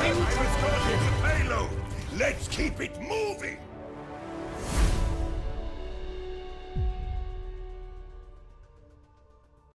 I'm escorting the payload. Let's keep it moving.